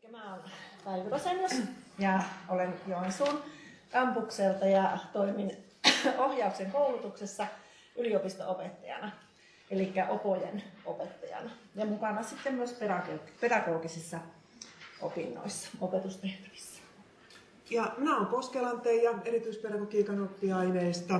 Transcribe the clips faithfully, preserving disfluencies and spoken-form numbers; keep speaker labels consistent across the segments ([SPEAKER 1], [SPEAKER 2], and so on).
[SPEAKER 1] Mä oon Päivi Rosenius ja olen Joensuun kampukselta ja toimin ohjauksen koulutuksessa yliopisto-opettajana, eli opojen opettajana. Ja mukana sitten myös pedagogisissa opinnoissa, opetustehtävissä.
[SPEAKER 2] Ja mä oon Koskelan Teija, erityispedagogiikan oppiaineista.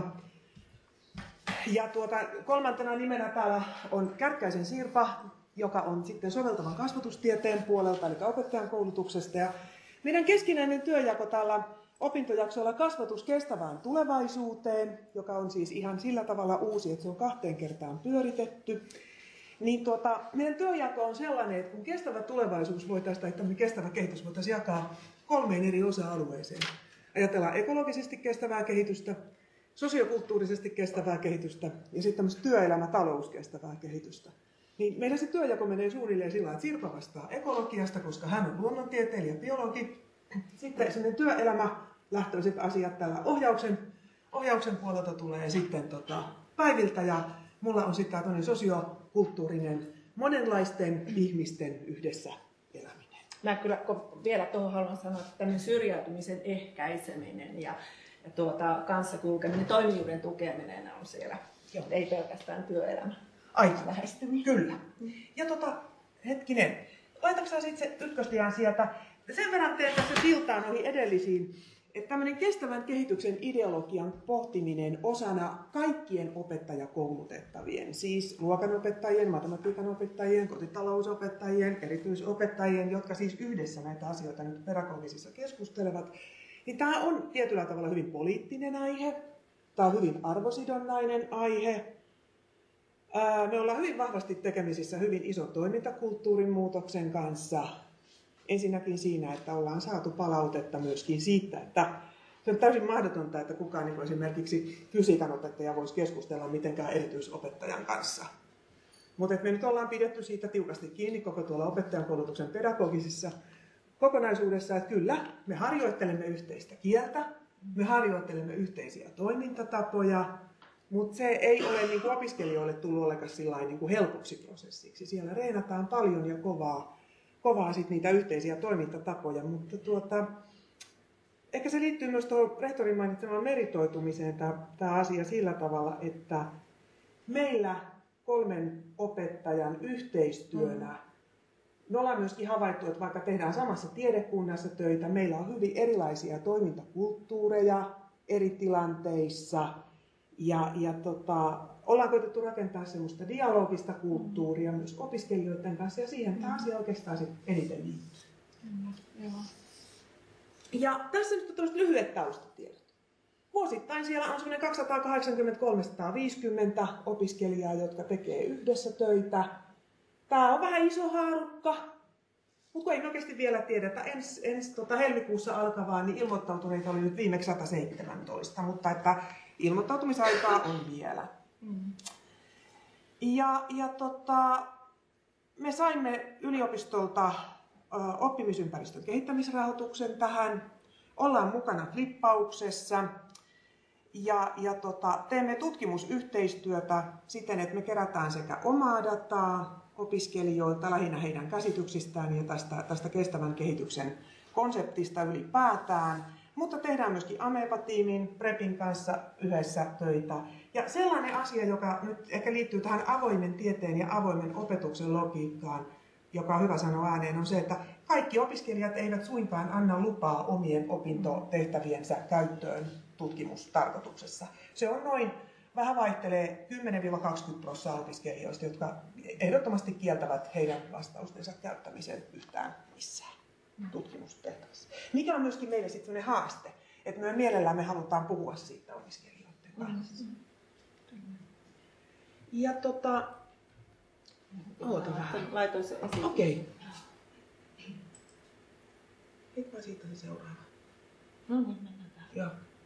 [SPEAKER 2] Ja tuota, kolmantena nimenä täällä on Kärkkäisen Sirpa, joka on sitten soveltavan kasvatustieteen puolelta, eli opettajan koulutuksesta. Ja meidän keskinäinen työnjako täällä opintojaksoilla kasvatus kestävään tulevaisuuteen, joka on siis ihan sillä tavalla uusi, että se on kahteen kertaan pyöritetty. Niin tuota, meidän työnjako on sellainen, että kun kestävä tulevaisuus voitaisiin, tai kestävä kehitys voitaisiin jakaa kolmeen eri osa-alueeseen. Ajatellaan ekologisesti kestävää kehitystä, sosiokulttuurisesti kestävää kehitystä ja sitten tämmöistä työelämä-talouskestävää kehitystä. Niin meillä se työjako menee suunnilleen sillä tavalla, että Sirpa vastaa ekologiasta, koska hän on luonnontieteilijä, biologi. Sitten sellainen työelämälähtöiset asiat täällä ohjauksen, ohjauksen puolelta tulee sitten tota, Päiviltä. Ja mulla on sitten tämmöinen sosiokulttuurinen monenlaisten ihmisten yhdessä eläminen.
[SPEAKER 1] Mä kyllä vielä tuohon haluan sanoa, että tämmöinen syrjäytymisen ehkäiseminen ja, ja tuota, kanssakulkeminen, toimijuuden tukeminen on siellä. Joo. Ei pelkästään työelämä.
[SPEAKER 2] Aika lähestymiä. Kyllä. Ja tota, hetkinen, laitatko sitten se ykkösliaan sieltä? Sen verran teen tässä siltaan ohi edellisiin, että tämmöinen kestävän kehityksen ideologian pohtiminen osana kaikkien opettajakoulutettavien, siis luokanopettajien, matematiikan opettajien, kotitalousopettajien, erityisopettajien, jotka siis yhdessä näitä asioita nyt pedagogisissa keskustelevat, niin tämä on tietyllä tavalla hyvin poliittinen aihe, tämä on hyvin arvosidonnainen aihe. Me ollaan hyvin vahvasti tekemisissä hyvin ison toimintakulttuurin muutoksen kanssa. Ensinnäkin siinä, että ollaan saatu palautetta myöskin siitä, että se on täysin mahdotonta, että kukaan niin kuin esimerkiksi fysiikan opettaja voisi keskustella mitenkään erityisopettajan kanssa. Mutta me nyt ollaan pidetty siitä tiukasti kiinni koko tuolla opettajan koulutuksen pedagogisessa kokonaisuudessa, että kyllä, me harjoittelemme yhteistä kieltä, me harjoittelemme yhteisiä toimintatapoja, mutta se ei ole niin kuin opiskelijoille tullut ollenkaan sillain niin kuin helpoksi prosessiksi. Siellä reenataan paljon ja kovaa, kovaa sit niitä yhteisiä toimintatapoja, mutta tuota, ehkä se liittyy myös tuohon rehtorin mainitsemaan meritoitumiseen tämä asia sillä tavalla, että meillä kolmen opettajan yhteistyönä, mm. me ollaan myöskin havaittu, että vaikka tehdään samassa tiedekunnassa töitä, meillä on hyvin erilaisia toimintakulttuureja eri tilanteissa. Ja, ja tota, ollaan koetettu rakentaa semmoista dialogista kulttuuria mm. myös opiskelijoiden kanssa, ja siihen tämä asia oikeastaan sit eniten liittyy. Mm. Ja tässä nyt on tämmöiset lyhyet taustatiedot. Vuosittain siellä on semmoinen kaksisataakahdeksankymmentä kolmesataaviisikymmentä opiskelijaa, jotka tekee yhdessä töitä. Tämä on vähän iso haarukka, mutta ei me oikeasti vielä tiedetä. Ens, ens tota, helmikuussa alkavaa, niin ilmoittautuneita oli nyt viimeksi sata seitsemäntoista, mutta että ilmoittautumisaikaa on vielä. Mm. Ja, ja tota, me saimme yliopistolta ö, oppimisympäristön kehittämisrahoituksen tähän. Ollaan mukana flippauksessa ja, ja tota, teemme tutkimusyhteistyötä siten, että me kerätään sekä omaa dataa opiskelijoilta, lähinnä heidän käsityksistään ja tästä, tästä kestävän kehityksen konseptista ylipäätään. Mutta tehdään myöskin Ameba-tiimin, Prepin kanssa yhdessä töitä. Ja sellainen asia, joka nyt ehkä liittyy tähän avoimen tieteen ja avoimen opetuksen logiikkaan, joka on hyvä sanoa ääneen, on se, että kaikki opiskelijat eivät suinkaan anna lupaa omien opintotehtäviensä käyttöön tutkimustarkoituksessa. Se on noin, vähän vaihtelee kymmenen kaksikymmentä prosenttia opiskelijoista, jotka ehdottomasti kieltävät heidän vastaustensa käyttämisen yhtään missään tutkimustehtävässä. Mikä on myöskin meille sitten sellainen haaste, että me mielellään me halutaan puhua siitä opiskelijoiden kanssa. Mm-hmm. Ja tota... Oota vähän.
[SPEAKER 1] Laitoin se esiin.
[SPEAKER 2] Okei. Okay. Eikö siitä se seuraava?
[SPEAKER 1] No niin, mennään tähän.
[SPEAKER 2] Joo.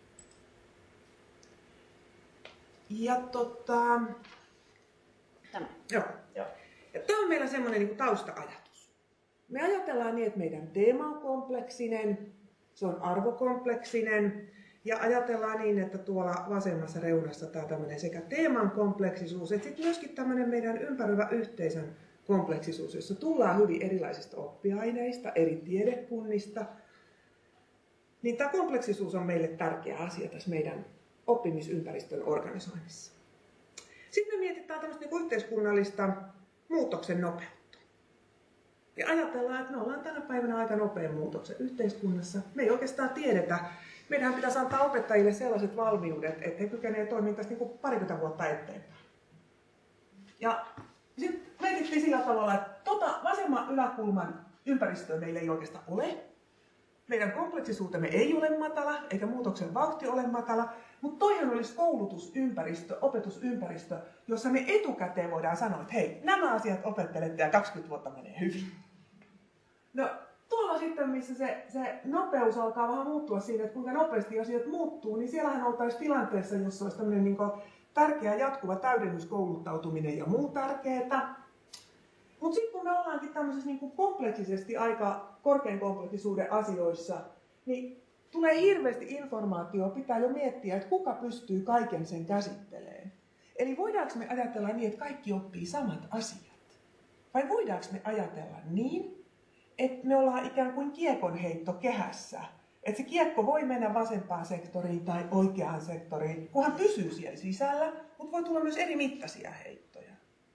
[SPEAKER 2] Ja tota...
[SPEAKER 1] Tämä.
[SPEAKER 2] Joo. Joo. Ja tämä on meillä semmoinen niin kuin tausta-ajatus. Me ajatellaan niin, että meidän teema on kompleksinen, se on arvokompleksinen, ja ajatellaan niin, että tuolla vasemmassa reunassa tämä tämmöinen sekä teeman kompleksisuus, että sitten myöskin tämmöinen meidän ympäröivä yhteisön kompleksisuus, jossa tullaan hyvin erilaisista oppiaineista, eri tiedekunnista, niin tämä kompleksisuus on meille tärkeä asia tässä meidän oppimisympäristön organisoinnissa. Sitten me mietitään tämmöistä niin kuin yhteiskunnallista muutoksen nopeutta. Ja ajatellaan, että me ollaan tänä päivänä aika nopean muutoksen yhteiskunnassa. Me ei oikeastaan tiedetä. Meidän pitäisi antaa opettajille sellaiset valmiudet, että he kykenevät toimimaan tästä niin kuin parikymmentä vuotta eteenpäin. Ja sitten mietittiin sillä tavalla, että tota vasemman yläkulman ympäristöä meillä ei oikeastaan ole. Meidän kompleksisuutemme ei ole matala, eikä muutoksen vauhti ole matala, mutta toihan olisi koulutusympäristö, opetusympäristö, jossa me etukäteen voidaan sanoa, että hei, nämä asiat opettelette ja kaksikymmentä vuotta menee hyvin. No tuolla sitten, missä se, se nopeus alkaa vähän muuttua siinä, että kuinka nopeasti asiat muuttuu, niin siellähän oltaisiin tilanteessa, jossa olisi tämmöinen niin kuin tärkeä jatkuva täydennyskouluttautuminen ja muu tärkeää. Mutta sitten kun me ollaankin tämmöisessä niin kuin kompleksisesti aika korkean kompleksisuuden asioissa, niin tulee hirveästi informaatiota, pitää jo miettiä, että kuka pystyy kaiken sen käsittelemään. Eli voidaanko me ajatella niin, että kaikki oppii samat asiat? Vai voidaanko me ajatella niin, että me ollaan ikään kuin kiekonheitto kehässä? Että se kiekko voi mennä vasempaan sektoriin tai oikeaan sektoriin, kunhan pysyy siellä sisällä, mutta voi tulla myös eri mittaisia heittoja.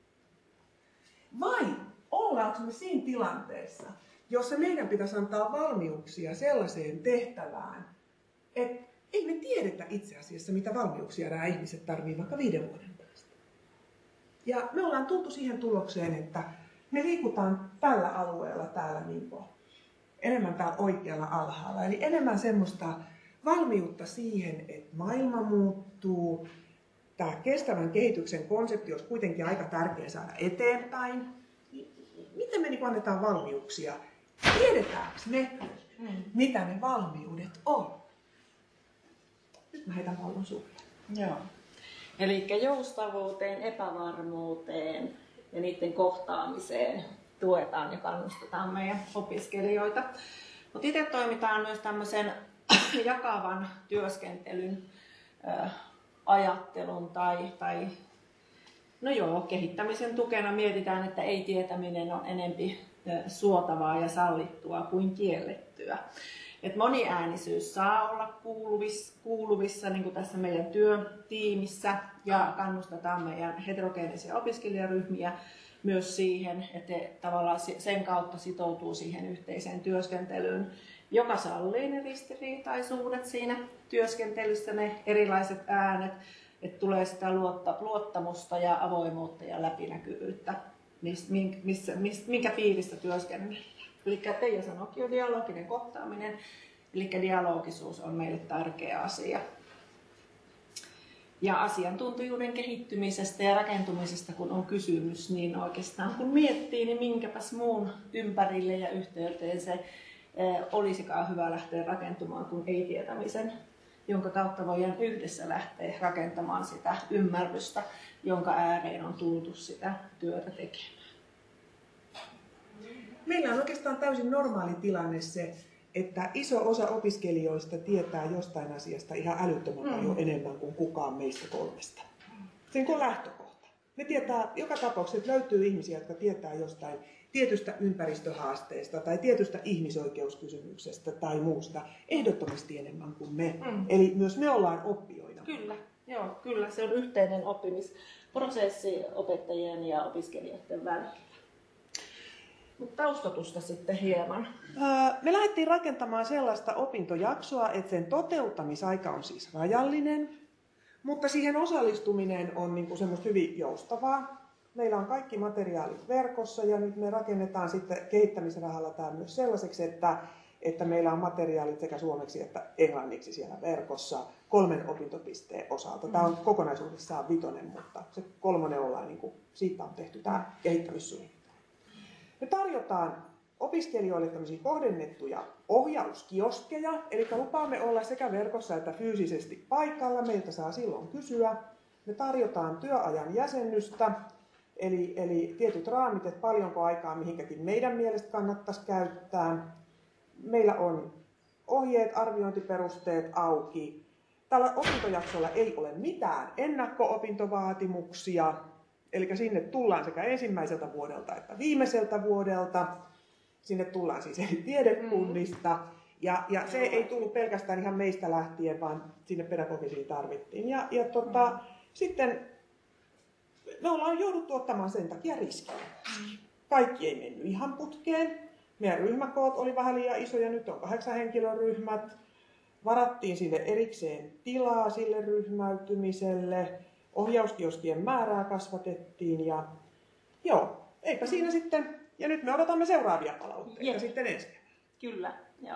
[SPEAKER 2] Vai ollaanko me siinä tilanteessa, jossa meidän pitäisi antaa valmiuksia sellaiseen tehtävään, että ei me tiedetä itse asiassa, mitä valmiuksia nämä ihmiset tarvitsevat vaikka viiden vuoden päästä. Ja me ollaan tultu siihen tulokseen, että me liikutaan tällä alueella täällä niin kuin enemmän täällä oikealla alhaalla. Eli enemmän semmoista valmiutta siihen, että maailma muuttuu. Tämä kestävän kehityksen konsepti olisi kuitenkin aika tärkeä saada eteenpäin. Miten me niin annetaan valmiuksia? Tiedetäänkö me, mm. mitä ne valmiudet on? Nyt mä heitän pallon sulle.
[SPEAKER 3] Joo. Eli joustavuuteen, epävarmuuteen ja niiden kohtaamiseen tuetaan ja kannustetaan meidän opiskelijoita. Mutta itse toimitaan myös tämmöisen jakavan työskentelyn äh, ajattelun tai, tai no joo, kehittämisen tukena mietitään, että ei-tietäminen on enempi suotavaa ja sallittua kuin kiellettyä. Et moniäänisyys saa olla kuuluvissa, kuuluvissa niin kuin tässä meidän työtiimissä ja kannustetaan meidän heterogeenisia opiskelijaryhmiä myös siihen, että he tavallaan sen kautta sitoutuu siihen yhteiseen työskentelyyn, joka sallii ne ristiriitaisuudet siinä työskentelyssä, ne erilaiset äänet, että tulee sitä luottamusta ja avoimuutta ja läpinäkyvyyttä, missä, missä, minkä piirissä työskennellään. Eli Teija sanoikin jo dialoginen kohtaaminen, eli dialogisuus on meille tärkeä asia. Ja asiantuntijuuden kehittymisestä ja rakentumisesta kun on kysymys, niin oikeastaan kun miettii, niin minkäpäs muun ympärille ja yhteyteen se olisikaan hyvä lähteä rakentumaan kuin ei-tietämisen, jonka kautta voidaan yhdessä lähteä rakentamaan sitä ymmärrystä, jonka ääreen on tultu sitä työtä tekemään.
[SPEAKER 2] Meillä on oikeastaan täysin normaali tilanne se, että iso osa opiskelijoista tietää jostain asiasta ihan älyttömän paljon mm. enemmän kuin kukaan meistä kolmesta. Se on lähtökohta. Me tietää, joka tapauksessa löytyy ihmisiä, jotka tietää jostain tietystä ympäristöhaasteesta tai tietystä ihmisoikeuskysymyksestä tai muusta ehdottomasti enemmän kuin me. Mm. Eli myös me ollaan oppijoina.
[SPEAKER 3] Kyllä, joo, kyllä. Se on yhteinen oppimisprosessi opettajien ja opiskelijoiden välillä. Mutta taustatusta sitten hieman.
[SPEAKER 2] Me lähdettiin rakentamaan sellaista opintojaksoa, että sen toteuttamisaika on siis rajallinen, mutta siihen osallistuminen on niin kuin semmoista hyvin joustavaa. Meillä on kaikki materiaalit verkossa ja nyt me rakennetaan sitten kehittämisrahalla tämä myös sellaiseksi, että, että meillä on materiaalit sekä suomeksi että englanniksi siellä verkossa kolmen opintopisteen osalta. Tämä on kokonaisuudessaan vitonen, mutta se kolmonen ollaan, niin kuin, siitä on tehty tämä kehittämissuunnitelma. Me tarjotaan opiskelijoille tämmöisiä kohdennettuja ohjauskioskeja, eli lupaamme olla sekä verkossa että fyysisesti paikalla, meiltä saa silloin kysyä. Me tarjotaan työajan jäsennystä, eli, eli tietyt raamit, että paljonko aikaa mihinkäkin meidän mielestä kannattaisi käyttää. Meillä on ohjeet, arviointiperusteet auki. Tällä opintojaksolla ei ole mitään ennakko-opintovaatimuksia. Eli sinne tullaan sekä ensimmäiseltä vuodelta että viimeiseltä vuodelta. Sinne tullaan siis eri tiedekunnista. Ja, ja se ei tullut pelkästään ihan meistä lähtien, vaan sinne pedagogisiin tarvittiin. Ja, ja tota, mm. sitten me ollaan jouduttu ottamaan sen takia riskejä. Mm. Kaikki ei mennyt ihan putkeen. Meidän ryhmäkoot oli vähän liian isoja, nyt on kahdeksan henkilön ryhmät. Varattiin sille erikseen tilaa sille ryhmäytymiselle. Ohjauskioskien määrää kasvatettiin ja joo, eipä siinä sitten. Ja nyt me odotamme seuraavia palautteita Jep. sitten ensi keväänä.
[SPEAKER 3] Kyllä, joo.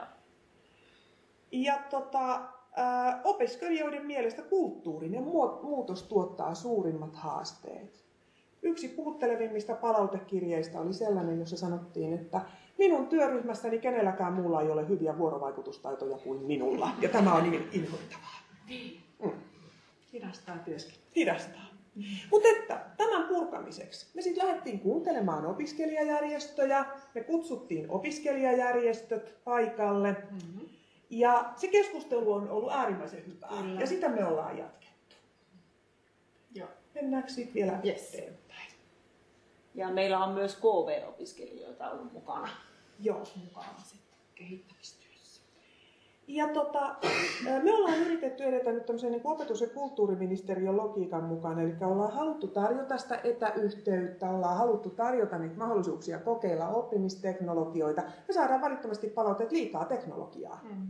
[SPEAKER 2] Ja tota, äh, opiskelijoiden mielestä kulttuurinen muutos tuottaa suurimmat haasteet. Yksi puhuttelevimmista palautekirjeistä oli sellainen, jossa sanottiin, että minun työryhmässäni kenelläkään muulla ei ole hyviä vuorovaikutustaitoja kuin minulla. Ja tämä on niin inhoittavaa. Mm.
[SPEAKER 1] Hidastaa työskentelyä.
[SPEAKER 2] Hidastaa. Mm. Mutta että tämän purkamiseksi me sitten lähdettiin kuuntelemaan opiskelijajärjestöjä, me kutsuttiin opiskelijajärjestöt paikalle mm-hmm. ja se keskustelu on ollut äärimmäisen hyvää Kyllä. ja sitä me ollaan jatkettu.
[SPEAKER 1] Joo.
[SPEAKER 2] Mennäänkö sitten vielä
[SPEAKER 3] yes.
[SPEAKER 2] eteenpäin?
[SPEAKER 3] Ja meillä on myös K V-opiskelijoita ollut mukana.
[SPEAKER 2] Joo, mukana sitten kehittämistyössä. Ja tota, me ollaan yritetty edetä nyt tämmöisen niin opetus- ja kulttuuriministeriön logiikan mukaan, eli ollaan haluttu tarjota sitä etäyhteyttä, ollaan haluttu tarjota niitä mahdollisuuksia kokeilla oppimisteknologioita. Me saadaan välittömästi palautteet liikaa teknologiaa. Mm.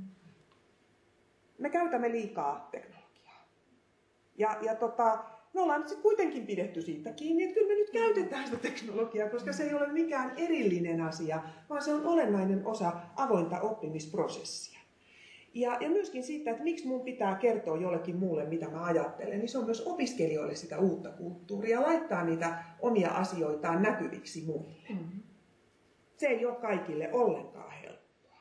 [SPEAKER 2] Me käytämme liikaa teknologiaa. Ja, ja tota, me ollaan nyt kuitenkin pidetty siitä kiinni, että kyllä me nyt käytetään sitä teknologiaa, koska se ei ole mikään erillinen asia, vaan se on olennainen osa avointa oppimisprosessia. Ja, ja myöskin siitä, että miksi mun pitää kertoa jollekin muulle, mitä mä ajattelen, niin se on myös opiskelijoille sitä uutta kulttuuria, laittaa niitä omia asioitaan näkyviksi muille. Mm-hmm. Se ei ole kaikille ollenkaan helppoa.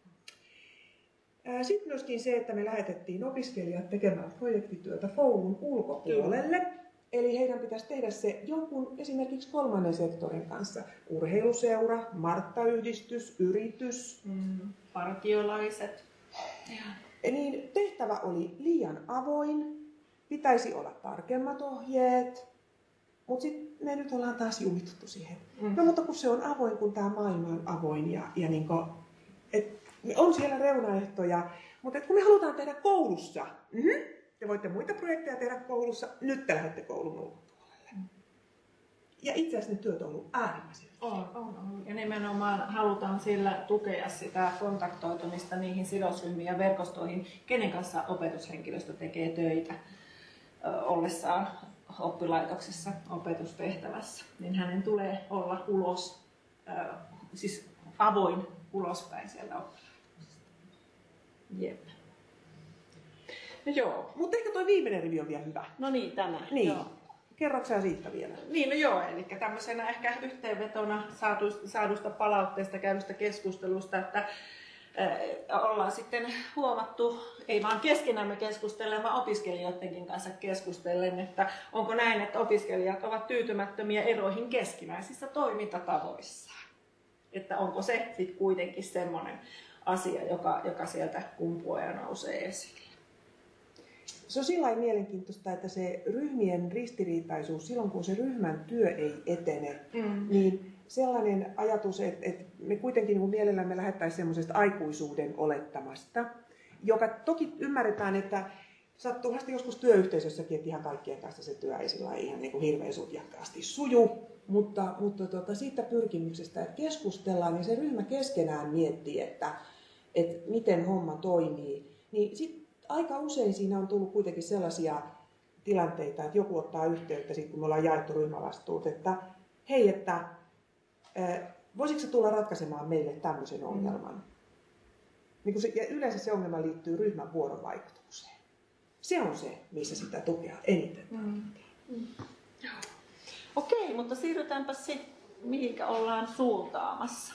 [SPEAKER 2] Sitten myöskin se, että me lähetettiin opiskelijat tekemään projektityötä koulun ulkopuolelle. Kyllä. Eli heidän pitäisi tehdä se jonkun esimerkiksi kolmannen sektorin kanssa. Urheiluseura, Martta-yhdistys, yritys.
[SPEAKER 1] Mm, partiolaiset.
[SPEAKER 2] Niin tehtävä oli liian avoin, pitäisi olla tarkemmat ohjeet, mutta sitten me nyt ollaan taas jumituttu siihen. Mm. No mutta kun se on avoin, kun tämä maailma on avoin ja, ja niin kun, et, on siellä reunaehtoja, mutta et kun me halutaan tehdä koulussa, mm-hmm, te voitte muita projekteja tehdä koulussa, nyt te lähdette koulun ulkopuolelle. Mm. Ja itse asiassa ne työt on ollut äärimmäisen.
[SPEAKER 1] On, on, on. Ja nimenomaan halutaan sillä tukea sitä kontaktoitumista niihin sidosryhmiin ja verkostoihin, kenen kanssa opetushenkilöstö tekee töitä ö, ollessaan oppilaitoksessa opetustehtävässä. Niin hänen tulee olla ulos, ö, siis avoin ulospäin sieltä oppilaitoksesta. Jep. No joo.
[SPEAKER 2] Mutta ehkä tuo viimeinen rivi on vielä hyvä.
[SPEAKER 3] No niin, tämä.
[SPEAKER 2] Niin. Joo. Kerroksä siitä vielä?
[SPEAKER 1] Niin, no joo, eli tämmöisenä ehkä yhteenvetona saadusta palautteesta, käydystä keskustelusta, että äh, ollaan sitten huomattu, ei vaan keskenämme keskustellen, vaan opiskelijoidenkin kanssa keskustellen, että onko näin, että opiskelijat ovat tyytymättömiä eroihin keskinäisissä toimintatavoissaan. Että onko se sitten kuitenkin semmoinen asia, joka, joka sieltä kumpuaa ja nousee esille.
[SPEAKER 2] Se on sillä lailla mielenkiintoista, että se ryhmien ristiriitaisuus, silloin kun se ryhmän työ ei etene, mm. niin sellainen ajatus, että, että me kuitenkin niin mielellämme lähettäisiin semmoisesta aikuisuuden olettamasta, joka toki ymmärretään, että sattuuhan joskus työyhteisössäkin, että ihan kaikkien kanssa se työ ei sillä ihan niin kuin hirveän sutjakkaasti suju, mutta, mutta tuota, siitä pyrkimyksestä, että keskustellaan ja se ryhmä keskenään miettii, että, että miten homma toimii, niin sitten aika usein siinä on tullut kuitenkin sellaisia tilanteita, että joku ottaa yhteyttä, sit kun me ollaan jaettu ryhmävastuut, että hei, että voisitko tulla ratkaisemaan meille tämmöisen ongelman? Niin se, ja yleensä se ongelma liittyy ryhmän vuorovaikutukseen. Se on se, missä sitä tukea eniten tarvitaan. Mm. Mm.
[SPEAKER 3] Okei, mutta siirrytäänpä sitten, mihinkä ollaan suuntaamassa.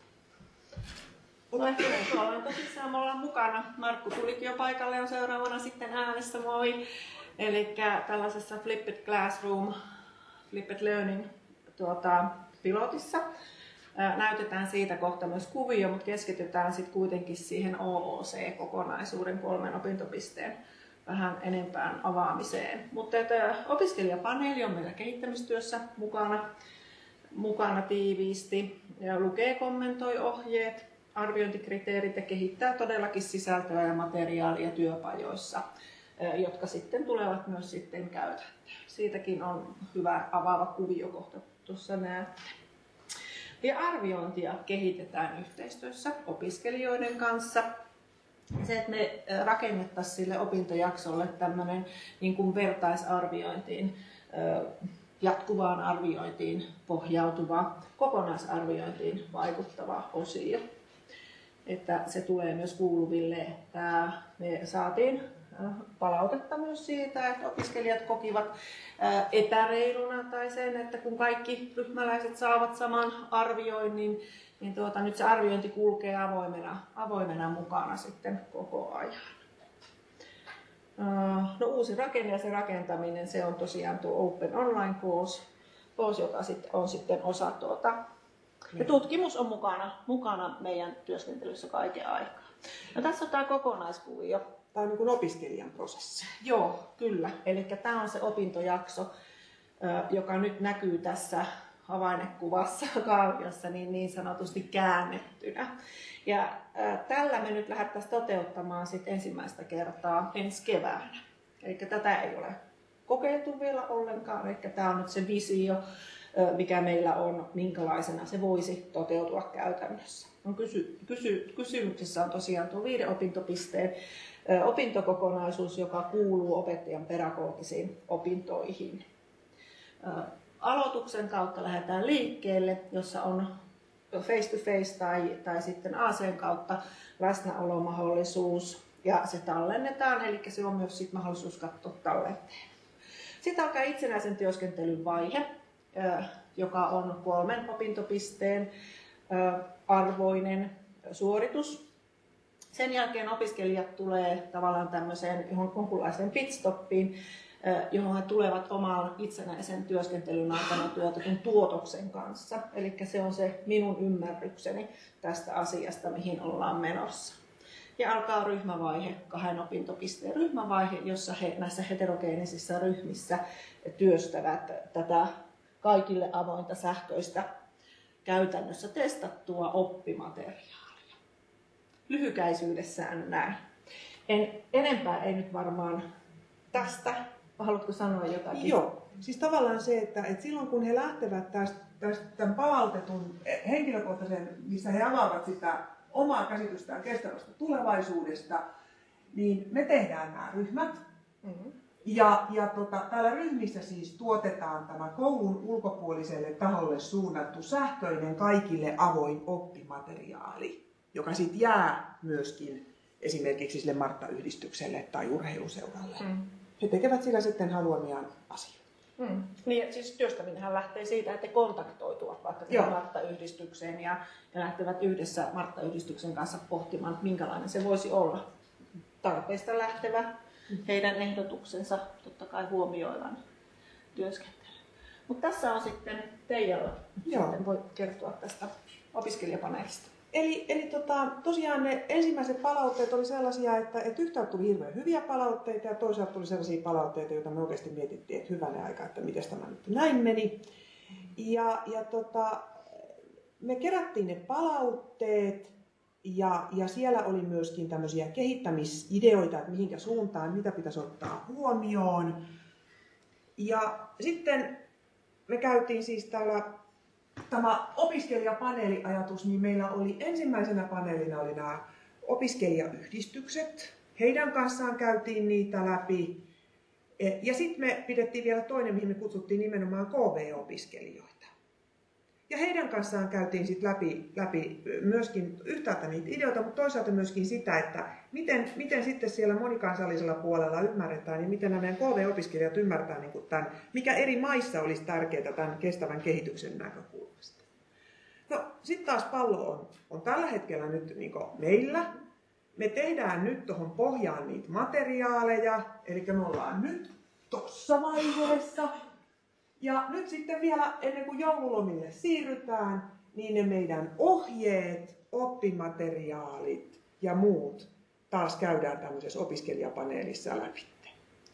[SPEAKER 1] No ehkä nyt ollaan tosissaan, me ollaan mukana. Markku tulikin jo paikalle, on seuraavana sitten äänessä, moi. Eli tällaisessa Flipped Classroom, Flipped Learning tuota, pilotissa. Ää, näytetään siitä kohta myös kuvio, mutta keskitytään sitten kuitenkin siihen O O C-kokonaisuuden kolmen opintopisteen vähän enempään avaamiseen. Mutta että opiskelijapaneeli on meillä kehittämistyössä mukana, mukana tiiviisti ja lukee, kommentoi ohjeet, arviointikriteerit ja kehittää todellakin sisältöä ja materiaalia työpajoissa, jotka sitten tulevat myös sitten käytäntöön. Siitäkin on hyvä avaava kuvio kohta tuossa näette. Ja arviointia kehitetään yhteistyössä opiskelijoiden kanssa. Se, että me rakennettaisiin sille opintojaksolle tämmöinen niin kuin vertaisarviointiin, jatkuvaan arviointiin pohjautuva, kokonaisarviointiin vaikuttava osio. Että se tulee myös kuuluville, että me saatiin palautetta myös siitä, että opiskelijat kokivat epäreiluna tai sen, että kun kaikki ryhmäläiset saavat saman arvioinnin, niin tuota, nyt se arviointi kulkee avoimena, avoimena mukana sitten koko ajan. No, uusi rakenne ja se rakentaminen, se on tosiaan tuo Open Online Course, course joka sitten on sitten osa tuota. Ja tutkimus on mukana, mukana meidän työskentelyssä kaiken aikaa. No, tässä on tämä kokonaiskuvio.
[SPEAKER 2] Tämä on niin kuin opiskelijan prosessi.
[SPEAKER 1] Joo, kyllä. Eli tämä on se opintojakso, joka nyt näkyy tässä havainnekuvassa kaaviossa niin, niin sanotusti käännettynä. Ja äh, tällä me nyt lähdettäisiin toteuttamaan sit ensimmäistä kertaa ensi keväänä. Eli tätä ei ole kokeiltu vielä ollenkaan. Eli tämä on nyt se visio, äh, mikä meillä on, minkälaisena se voisi toteutua käytännössä. On kysy, kysy, kysymyksessä on tosiaan tuo viiden opintopisteen äh, opintokokonaisuus, joka kuuluu opettajan pedagogisiin opintoihin. Äh, Aloituksen kautta lähdetään liikkeelle, jossa on face-to-face tai, tai sitten A C:n kautta läsnäolomahdollisuus ja se tallennetaan, eli se on myös sit mahdollisuus katsoa tallenteen. Sitten alkaa itsenäisen työskentelyn vaihe, joka on kolmen opintopisteen arvoinen suoritus. Sen jälkeen opiskelijat tulee tavallaan tämmöiseen jonkunlaiseen pitstoppiin, johon he tulevat oman itsenäisen työskentelyn aikana tuotetun tuotoksen kanssa. Eli se on se minun ymmärrykseni tästä asiasta, mihin ollaan menossa. Ja alkaa ryhmävaihe, kahden opintopisteen ryhmävaihe, jossa he näissä heterogeenisissä ryhmissä työstävät tätä kaikille avointa sähköistä käytännössä testattua oppimateriaalia. Lyhykäisyydessään näin. En, enempää ei nyt varmaan tästä. Haluatko sanoa jotakin?
[SPEAKER 2] Joo. Siis tavallaan se, että, että silloin kun he lähtevät tästä, tästä tämän palautetun henkilökohtaisen, missä he avaavat sitä omaa käsitystään kestävästä tulevaisuudesta, niin me tehdään nämä ryhmät. Mm-hmm. Ja, ja tota, täällä ryhmissä siis tuotetaan tämä koulun ulkopuoliselle taholle suunnattu sähköinen kaikille avoin oppimateriaali, joka sitten jää myöskin esimerkiksi sille Martta-yhdistykselle tai urheiluseuralle. Mm. He tekevät sillä sitten haluamiaan asioita.
[SPEAKER 1] Mm. Niin, siis työstäminenhän lähtee siitä, että he kontaktoituvat vaikka Martta-yhdistykseen ja, ja lähtevät yhdessä Martta-yhdistyksen kanssa pohtimaan, minkälainen se voisi olla. Tarpeista lähtevä, mm. heidän ehdotuksensa totta kai huomioivan työskentely. Mutta tässä on sitten Teijalla. Sitten voi kertoa tästä opiskelijapaneelista.
[SPEAKER 2] Eli, eli tota, tosiaan ne ensimmäiset palautteet oli sellaisia, että, että yhtäältä tuli hirveän hyviä palautteita ja toisaalta tuli sellaisia palautteita, joita me oikeasti mietittiin, että hyvänen aika, että miten tämä nyt näin meni. Ja, ja tota, me kerättiin ne palautteet ja, ja siellä oli myöskin tämmöisiä kehittämisideoita, että mihinkä suuntaan, mitä pitäisi ottaa huomioon. Ja sitten me käytiin siis täällä tämä opiskelijapaneeliajatus, niin meillä oli ensimmäisenä paneelina oli nämä opiskelijayhdistykset. Heidän kanssaan käytiin niitä läpi. Ja sitten me pidettiin vielä toinen, mihin me kutsuttiin nimenomaan K V-opiskelijoita. Ja heidän kanssaan käytiin sitten läpi, läpi myöskin yhtäältä niitä ideoita, mutta toisaalta myöskin sitä, että miten, miten sitten siellä monikansallisella puolella ymmärretään ja miten nämä meidän K V-opiskelijat ymmärtää, niin kuin tämän, mikä eri maissa olisi tärkeää tämän kestävän kehityksen näkökulmasta. No sitten taas pallo on, on tällä hetkellä nyt niin kuin meillä. Me tehdään nyt tuohon pohjaan niitä materiaaleja, eli me ollaan nyt tuossa vaiheessa. Ja nyt sitten vielä ennen kuin joululomille siirrytään, niin ne meidän ohjeet, oppimateriaalit ja muut taas käydään tämmöisessä opiskelijapaneelissa läpi.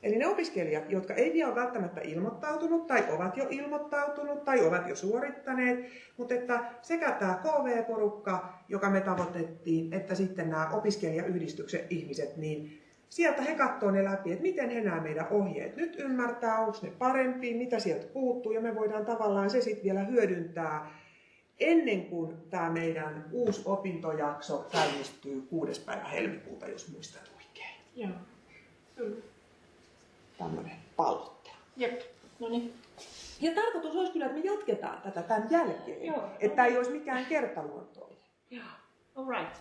[SPEAKER 2] Eli ne opiskelijat, jotka ei vielä ole välttämättä ilmoittautunut tai ovat jo ilmoittautunut tai ovat jo suorittaneet, mutta että sekä tämä K V-porukka, joka me tavoitettiin, että sitten nämä opiskelijayhdistyksen ihmiset, niin sieltä he katsoo ne läpi, että miten he nämä meidän ohjeet nyt ymmärtää, onko ne parempi, mitä sieltä puuttuu, ja me voidaan tavallaan se sitten vielä hyödyntää ennen kuin tämä meidän uusi opintojakso käynnistyy kuudes päivä helmikuuta, jos muistat oikein.
[SPEAKER 1] Joo. Kyllä.
[SPEAKER 2] Tämmöinen palaute.
[SPEAKER 1] Jep. No niin.
[SPEAKER 2] Ja tarkoitus olisi kyllä, että me jatketaan tätä tämän jälkeen.
[SPEAKER 1] Joo.
[SPEAKER 2] Että ei olisi mikään kertaluontoinen.
[SPEAKER 1] Joo. All right.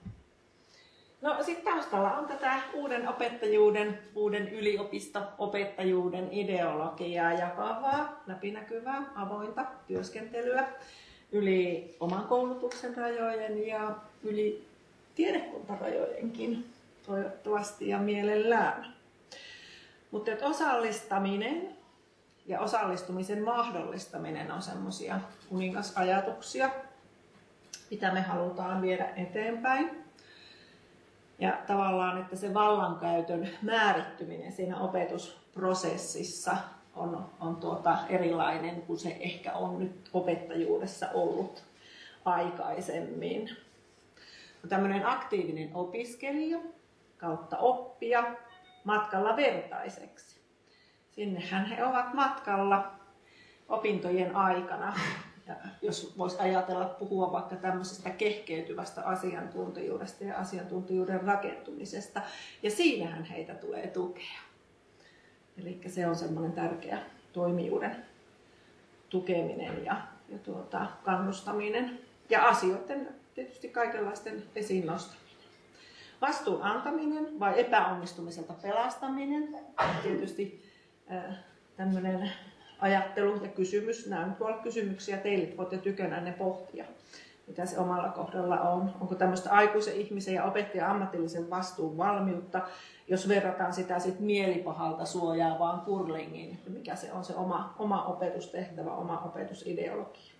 [SPEAKER 1] No sitten taustalla on tätä uuden opettajuuden, uuden yliopisto-opettajuuden ideologiaa jakavaa, läpinäkyvää, avointa työskentelyä yli oman koulutuksen rajojen ja yli tiedekuntarajojenkin toivottavasti ja mielellään. Mutta osallistaminen ja osallistumisen mahdollistaminen on semmoisia kuningasajatuksia, mitä me halutaan viedä eteenpäin. Ja tavallaan, että se vallankäytön määrittyminen siinä opetusprosessissa on, on tuota erilainen kuin se ehkä on nyt opettajuudessa ollut aikaisemmin. Tämmöinen aktiivinen opiskelija kautta oppija matkalla vertaiseksi. Sinnehän he ovat matkalla opintojen aikana. Ja jos voisi ajatella puhua vaikka tämmöisestä kehkeytyvästä asiantuntijuudesta ja asiantuntijuuden rakentumisesta. Ja siinähän heitä tulee tukea. Eli se on semmoinen tärkeä toimijuuden tukeminen ja, ja tuota, kannustaminen. Ja asioiden tietysti kaikenlaisten esiin nostaminen. Vastuun antaminen vai epäonnistumiselta pelastaminen. Tietysti äh, tämmöinen ajattelu ja kysymys. Nämä on tuolla kysymyksiä teille, voitte tykönä ne pohtia, mitä se omalla kohdalla on. Onko tämmöistä aikuisen ihmisen ja opettajan ammatillisen vastuun valmiutta, jos verrataan sitä sit mielipahalta suojaavaan curlingiin, mikä se on se oma, oma opetustehtävä, oma opetusideologia.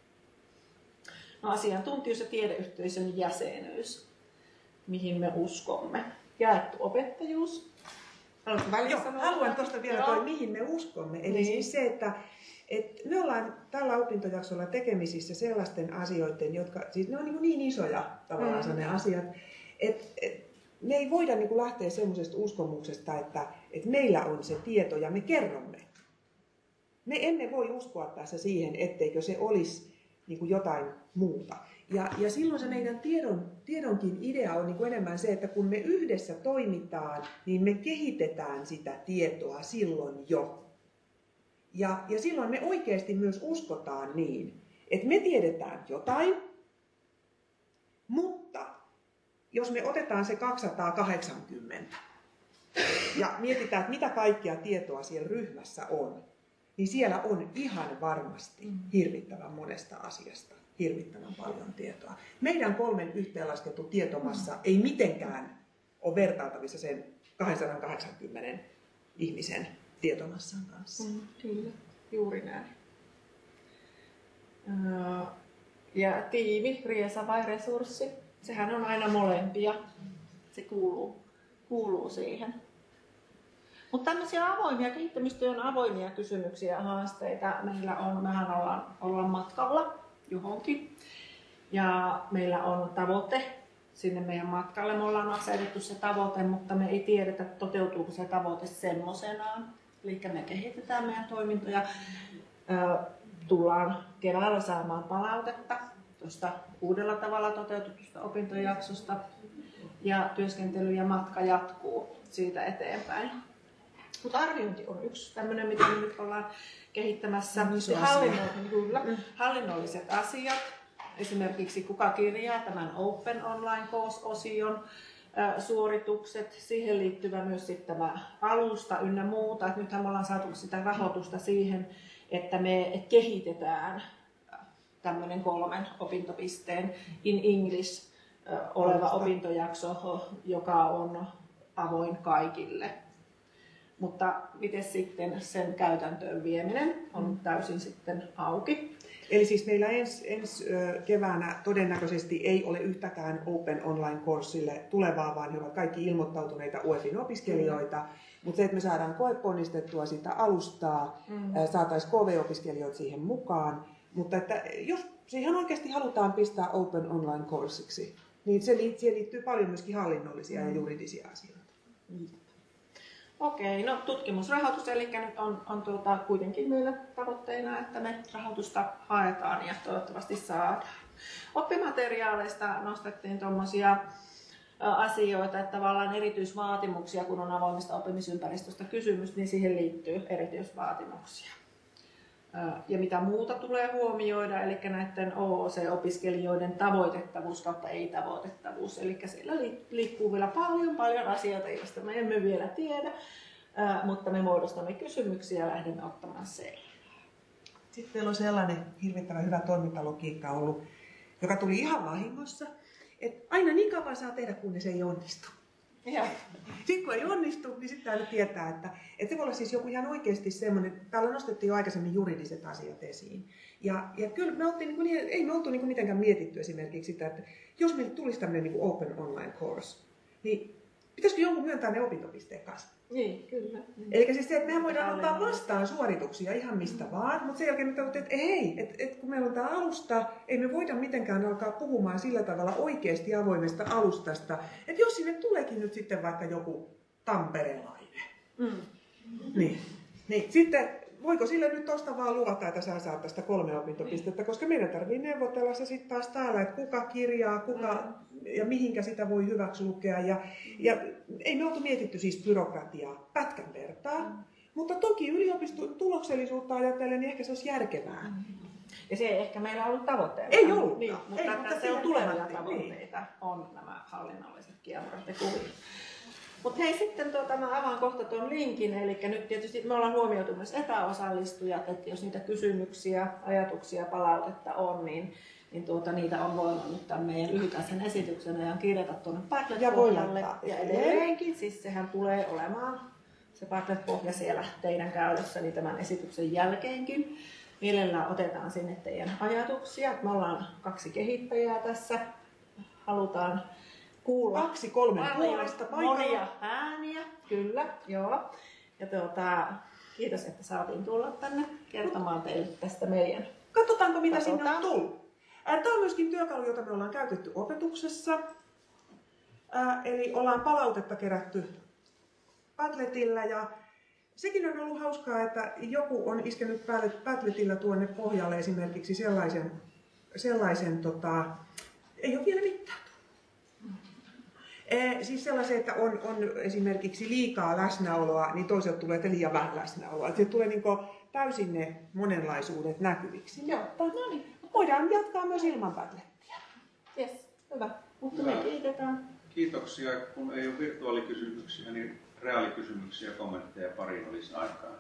[SPEAKER 1] No, asiantuntijuus ja tiedeyhteisön jäsenyys, mihin me uskomme. Jaettu opettajuus.
[SPEAKER 2] Joo, haluan tuosta vielä toi, mihin me uskomme. Eli niin. siis se, että, että me ollaan tällä opintojaksolla tekemisissä sellaisten asioiden, jotka, siis ne on niin, niin isoja tavallaan mm. ne asiat, että, että me ei voida niin kuin lähteä semmoisesta uskomuksesta, että, että meillä on se tieto ja me kerromme. Me emme voi uskoa tässä siihen, etteikö se olisi niin kuin jotain muuta. Ja, ja silloin se meidän tiedon, tiedonkin idea on niin kuin enemmän se, että kun me yhdessä toimitaan, niin me kehitetään sitä tietoa silloin jo. Ja, ja silloin me oikeasti myös uskotaan niin, että me tiedetään jotain, mutta jos me otetaan se kaksisataakahdeksankymmentä ja mietitään, että mitä kaikkea tietoa siellä ryhmässä on, niin siellä on ihan varmasti hirvittävän monesta asiasta hirvittävän paljon tietoa. Meidän kolmen yhteenlaskettu tietomassa mm. ei mitenkään ole vertailtavissa sen kaksisataakahdeksankymmentä ihmisen tietomassan kanssa.
[SPEAKER 1] Mm, kyllä, juuri näin. Ja tiimi, riesa vai resurssi, sehän on aina molempia. Se kuuluu, kuuluu siihen. Mutta tämmöisiä avoimia, kehittämistyön avoimia kysymyksiä ja haasteita meillä on. Mehän ollaan, ollaan matkalla johonkin. Ja meillä on tavoite sinne meidän matkalle. Me ollaan asetettu se tavoite, mutta me ei tiedetä, toteutuuko se tavoite semmoisenaan. Eli me kehitetään meidän toimintoja. Tullaan keväällä saamaan palautetta tuosta uudella tavalla toteutetusta opintojaksosta. Ja työskentely ja matka jatkuu siitä eteenpäin. Mutta arviointi on yksi tämmöinen, mitä me nyt ollaan kehittämässä. Hallinno- kyllä, hallinnolliset asiat. Esimerkiksi kuka kirjaa tämän Open Online Course-osion ä, suoritukset. Siihen liittyvä myös sitten tämä alusta ynnä muuta. Et nythän me ollaan saatu sitä rahoitusta siihen, että me kehitetään tämmöinen kolmen opintopisteen in English ä, oleva opintojakso, joka on avoin kaikille. Mutta miten sitten sen käytäntöön vieminen on täysin sitten auki.
[SPEAKER 2] Eli siis meillä ensi ens keväänä todennäköisesti ei ole yhtäkään Open Online-kurssille tulevaa, vaan he ovat kaikki ilmoittautuneita U E Fin opiskelijoita. Mutta se, että me saadaan koeponnistettua sitä alustaa, mm. saataisiin K V-opiskelijoita siihen mukaan, mutta että jos siihen oikeasti halutaan pistää Open Online Coursiksi, niin se liittyy, siihen liittyy paljon myöskin hallinnollisia mm. ja juridisia asioita. Mm.
[SPEAKER 3] Okei, no tutkimusrahoitus, eli nyt on, on tuota, kuitenkin meillä tavoitteena, että me rahoitusta haetaan ja toivottavasti saadaan. Oppimateriaaleista nostettiin tuommoisia asioita, että tavallaan erityisvaatimuksia, kun on avoimesta oppimisympäristöstä kysymys, niin siihen liittyy erityisvaatimuksia. Ja mitä muuta tulee huomioida, eli näiden O O C-opiskelijoiden tavoitettavuus kautta ei-tavoitettavuus. Eli siellä liikkuu vielä paljon, paljon asioita, joista me emme vielä tiedä, mutta me muodostamme kysymyksiä ja lähdemme ottamaan selvää.
[SPEAKER 2] Sitten meillä on sellainen hirvittävän hyvä toimintalogiikka ollut, joka tuli ihan vahingossa, että aina niin kauan saa tehdä, kunnes ei onnistu. Sitten kun ei onnistu, niin sitten täytyy tietää, että, että se voi olla siis joku ihan oikeasti semmoinen, täällä nostettiin jo aikaisemmin juridiset asiat esiin. Ja, ja kyllä me oltiin, niin kuin, ei me oltu niin kuin mitenkään mietitty esimerkiksi sitä, että jos meille tulisi tämmöinen niin kuin Open Online Course, niin pitäisikö jonkun myöntää ne opintopisteet kanssa?
[SPEAKER 3] Niin, kyllä.
[SPEAKER 2] Eli siis se, että mehän voidaan ottaa vastaan suorituksia ihan mistä mm. vaan, mutta sen jälkeen me toivottiin, että ei, että, että kun meillä on tämä alusta, ei me voida mitenkään alkaa puhumaan sillä tavalla oikeasti avoimesta alustasta, että jos sinne tuleekin nyt sitten vaikka joku tamperelainen, mm. niin, niin sitten voiko sille nyt tosta vaan luvata, että sä saat tästä kolme opintopistettä, koska meidän tarvii neuvotella se sitten taas täällä, että kuka kirjaa, kuka mm. ja mihinkä sitä voi hyväksi lukea. Ja, ja ei me oltu mietitty siis byrokratiaa pätkän vertaa, mm. mutta toki yliopiston tuloksellisuutta ajatellen niin ehkä se olisi järkevää. Mm.
[SPEAKER 3] Ja se ei ehkä meillä ollut tavoitteena.
[SPEAKER 2] Ei ollut.
[SPEAKER 3] Niin, mutta, ei, mutta se on tulevia tavoitteita, niin. On nämä hallinnolliset kiemurat ja kuvit. Mutta hei, sitten tuota, mä avaan kohta tuon linkin, eli nyt tietysti me ollaan huomioitu myös etäosallistujat, että jos niitä kysymyksiä, ajatuksia, palautetta on, niin, niin tuota, niitä on voinut nyt tämän meidän lyhykäisen esityksen ajan kirjata tuonne Padlet-pohjalle. Ja, ja edelleenkin, siis sehän tulee olemaan se Padlet-pohja siellä teidän käytössäni tämän esityksen jälkeenkin. Mielellään otetaan sinne teidän ajatuksia. Me ollaan kaksi kehittäjää tässä, halutaan kuulla
[SPEAKER 2] kaksi kolmen puolesta
[SPEAKER 3] monia ääniä, kyllä, joo. Ja tuota, kiitos, että saatiin tulla tänne kertomaan teille tästä meidän.
[SPEAKER 2] Katsotaanko, mitä Katsotaan. Sinne on tullut. Tämä on myöskin työkalu, jota me ollaan käytetty opetuksessa. Ää, eli ollaan palautetta kerätty Padletilla ja sekin on ollut hauskaa, että joku on iskenyt Padletilla tuonne pohjalle esimerkiksi sellaisen, sellaisen tota, ei ole vielä mitään. Eh, siis sellaisen, että on, on esimerkiksi liikaa läsnäoloa, niin toiselta tulee että liian vähän läsnäoloa. Että tulee niin kuin täysin ne monenlaisuudet näkyviksi.
[SPEAKER 3] Joo, no niin.
[SPEAKER 2] Voidaan jatkaa myös ilman Padlettia.
[SPEAKER 3] Yes, hyvä. Mutta me kiitetään.
[SPEAKER 4] Kiitoksia. Kun ei ole virtuaalikysymyksiä, niin reaalikysymyksiä ja kommentteja pariin olisi aikaa.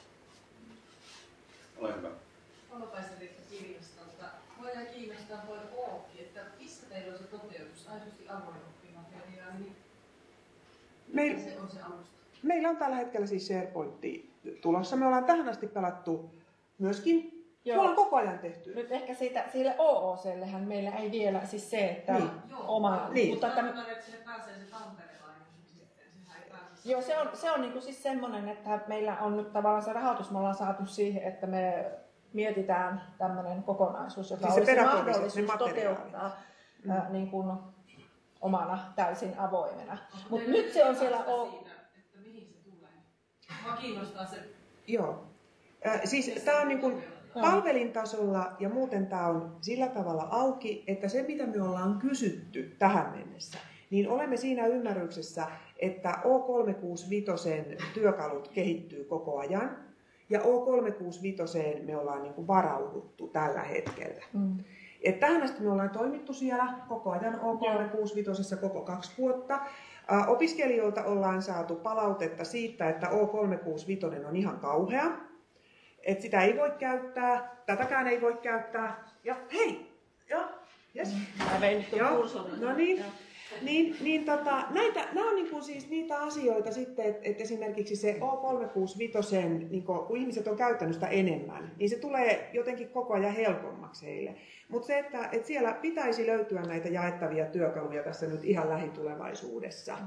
[SPEAKER 4] Ole hyvä.
[SPEAKER 5] Aloitaisin Riikka Kirjastolta. Voidaan kiinnostaa voida Ookki, että missä teillä on se toteutus aidosti avoin oppimateriaali?
[SPEAKER 2] Meil,
[SPEAKER 5] se on se alusta?
[SPEAKER 2] Meillä on tällä hetkellä siis SharePointti tulossa. Me ollaan tähän asti pelattu myöskin. Joo. Me ollaan koko ajan tehty.
[SPEAKER 3] Nyt ehkä siitä, sille O O C:llehän meillä ei vielä siis se, että
[SPEAKER 2] niin.
[SPEAKER 3] oma...
[SPEAKER 2] Niin.
[SPEAKER 5] Mutta että että sille pääsee se tamperelainen sitten.
[SPEAKER 3] Joo, se on, se on niin kuin siis semmoinen, että meillä on nyt tavallaan se rahoitus, me ollaan saatu siihen, että me mietitään tämmöinen kokonaisuus, joka
[SPEAKER 2] siis
[SPEAKER 3] olisi mahdollisuus toteuttaa
[SPEAKER 2] mm.
[SPEAKER 3] ää, niin kuin omana täysin avoimena. Mutta nyt se on siellä... O...
[SPEAKER 5] Siitä, että mihin se tulee. Mua kiinnostaa se...
[SPEAKER 2] Joo. Äh, siis tämä on niin kuin palvelintasolla ja muuten tämä on sillä tavalla auki, että se mitä me ollaan kysytty tähän mennessä, niin olemme siinä ymmärryksessä, että O kolmesataakuusikymmentäviisi työkalut kehittyy koko ajan ja O kolmesataakuusikymmentäviisi me ollaan niin kuin varauduttu tällä hetkellä. Mm. Et tähän asti me ollaan toimittu siellä koko ajan O kolmesataakuusikymmentäviisi koko kaksi vuotta. Ä, opiskelijoilta ollaan saatu palautetta siitä, että O kolmesataakuusikymmentäviisi on ihan kauhea. Että sitä ei voi käyttää, tätäkään ei voi käyttää. Ja hei! Joo, yes.
[SPEAKER 3] Mä vein nyt tuon kursorin.
[SPEAKER 2] No niin. Niin, niin tota, näitä, nämä on niin kuin siis niitä asioita sitten, että, että esimerkiksi se O kolmesataakuusikymmentäviisi, niin kuin, kun ihmiset on käyttänyt sitä enemmän, niin se tulee jotenkin koko ajan helpommaksi heille. Mutta se, että, että siellä pitäisi löytyä näitä jaettavia työkaluja tässä nyt ihan lähitulevaisuudessa. Mm.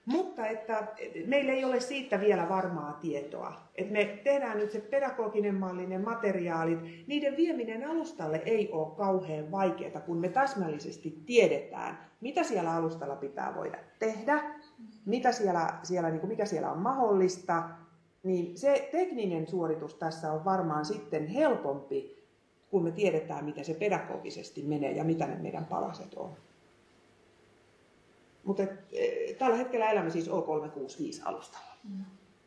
[SPEAKER 2] Mutta että meillä ei ole siitä vielä varmaa tietoa. Et me tehdään nyt se pedagoginen malli, ne materiaalit, niiden vieminen alustalle ei ole kauhean vaikeaa, kun me täsmällisesti tiedetään, mitä siellä alustalla pitää voida tehdä, mitä siellä, siellä, niin kuin mikä siellä on mahdollista. Niin se tekninen suoritus tässä on varmaan sitten helpompi, kun me tiedetään, miten se pedagogisesti menee ja mitä ne meidän palaset on. Mutta tällä hetkellä elämme siis O kolmesataakuusikymmentäviisi alustalla.
[SPEAKER 3] Mm.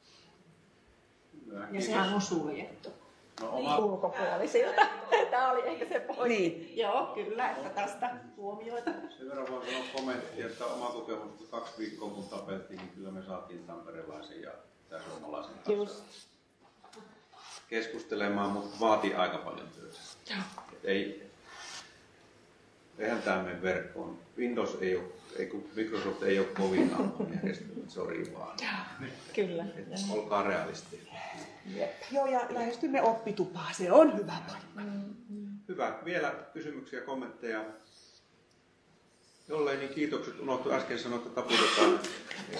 [SPEAKER 1] Ja sehän on suljettu.
[SPEAKER 4] No, oma...
[SPEAKER 3] Ulkopuolisilta. Tämä oli ehkä se pointti.
[SPEAKER 2] Niin.
[SPEAKER 1] Joo, kyllä, että tästä huomioita.
[SPEAKER 4] Sen verran voin sanoa kommentti, että oma kokemus kaksi viikkoa kun tapeltiin, niin kyllä me saatiin tamperelaisen ja tämän suomalaisen kanssa keskustelemaan, mutta vaatii aika paljon työtä. Ei, eihän tämä mene verkkoon. Windows ei ole, ei, Microsoft ei ole kovin amman järjestelmä, sori vaan.
[SPEAKER 3] Kyllä.
[SPEAKER 4] Et olkaa realisti.
[SPEAKER 2] Jep. Joo, ja lähestymme oppitupaa, se on hyvä paikka.
[SPEAKER 3] Mm-hmm.
[SPEAKER 4] Hyvä. Vielä kysymyksiä, kommentteja? Jollei, niin kiitokset. Unohtui äsken sanoa, että taputetaan